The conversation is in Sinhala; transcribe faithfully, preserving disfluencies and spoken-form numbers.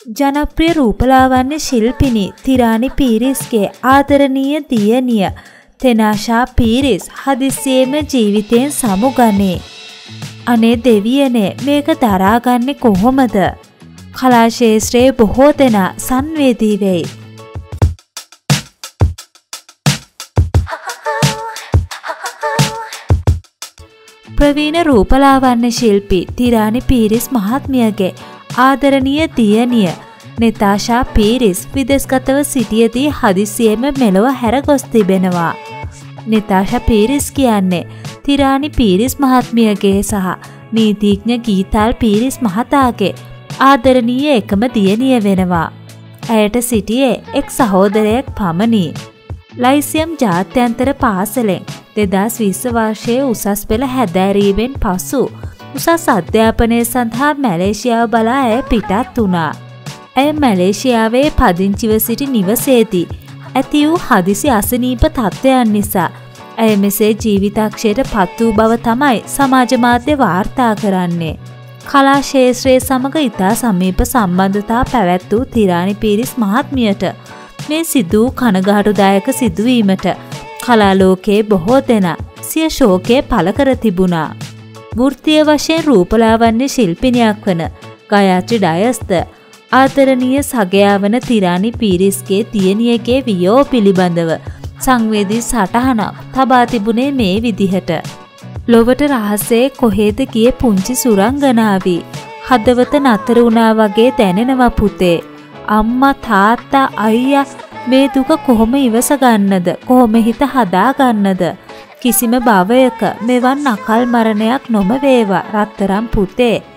ජනප්‍රිය රූපලාවන්‍ය ශිල්පිනී තිරානි පීරිස්ගේ ආදරණීය දියණිය තෙනාෂා පීරිස් හදිස්සියේම ජීවිතයෙන් සමුගන්නේ. අනේ දෙවියනේ මේක දරාගන්නේ කොහොමද? කලා ශාස්ත්‍රයේ බොහෝ දෙනා සංවේදී වෙයි. ප්‍රවීණ රූපලාවන්‍ය ශිල්පී තිරානි පීරිස් මහත්මියගේ ආදරණීය දියණිය නෙතාෂා පීරිස් විදේශගතව සිටියදී හදිසියෙම මෙලොව හැර ගොස් තිබෙනවා. නෙතාෂා පීරිස් කියන්නේ තිරානි පීරිස් මහත්මියගේ සහ නීතිඥ ගීතාල් පීරිස් මහතාගේ ආදරණීය එකම දියණිය වෙනවා. ඇයට සිටියේ එක් සහෝදරයෙක් පමණි. ලයිසියම් ජාත්‍යන්තර පාසලෙන් දෙදාස් විස්ස වර්ෂයේ උසස් පෙළ හැදෑරීමෙන් පසු උසස් අධ්‍යාපනය සඳහා මැලේසියාව බලා ඇය පිටත් වුණා. ඇය මැලේසියාවේ පදිංචිව සිටි නිවසේදී ඇති වූ හදිසි අසනීප තත්ත්වයන් නිසා ඇය මෙසේ ජීවිතක්ෂයට පත් වූ බව තමයි සමාජ මාධ්‍ය වාර්තා කරන්නේ. කලා ශාස්ත්‍රයේ සමග ඉතා සමීප සම්බන්ධතා පැවැත් වූ තිරානි පීරිස් මහත්මියට මේ සිදු කනගාටුදායක සිදුවීමට කලා ලෝකයේ බොහෝ දෙනා සිය ශෝකය පළ කර තිබුණා. වෘත්තීය වශයෙන් රූපලාවන්‍ය ශිල්පිනියක් වන ගයාත්‍රි ඩයස්ද ආදරණීය සගයා වන තිරානි පීරිස්ගේ දියණියගේ වියෝ පිළිබඳව සංවේදී සටහනක් තබා තිබුණේ මේ විදිහට. ලොවට රහසේ කොහෙද ගියේ පුංචි සුරංගනාවි හදවත නතර වුණා වගේ දැනෙනවා පුතේ. අම්මා තාත්තා අයියා මේ දුක කොහොම ඉවස ගන්නද? කොහොම හිත හදා ගන්නද? කිසිම භවයක මෙවන් අකල් මරණයක් නොම වේවා රත්තරන් පුතේ.